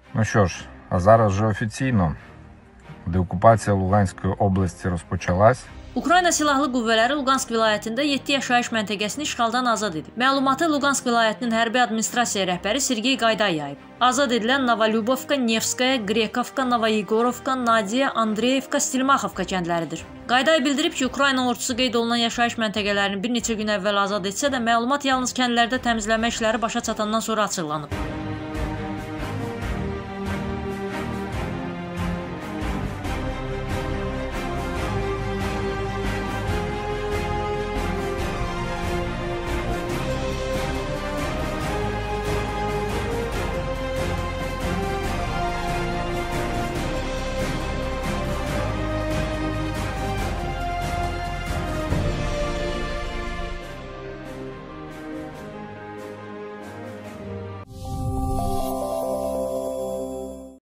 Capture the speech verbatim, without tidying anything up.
Ну що ж, а зараз вже офіційно деокупація Luganskої області розпочалась. Ukrayna Silahlı Qüvvələri Lugansk vilayətində yeddi yaşayış məntəqəsini işğaldan azad edib. Məlumatı Lugansk vilayətinin hərbi administrasiya rəhbəri Sergey Gayday yayıb. Azad edilən Novolyubovka, Nevskaya, Grekovka, Novoyegorovka, Nadiya, Andreyevka, Stilmaxovka kəndləridir. Gayday bildirib ki, Ukrayna ordusu qeyd olunan yaşayış məntəqələrini bir neçə gün əvvəl azad etsə də, məlumat yalnız kəndlərdə təmizləmə işləri başa çatandan sonra açıqlanıb.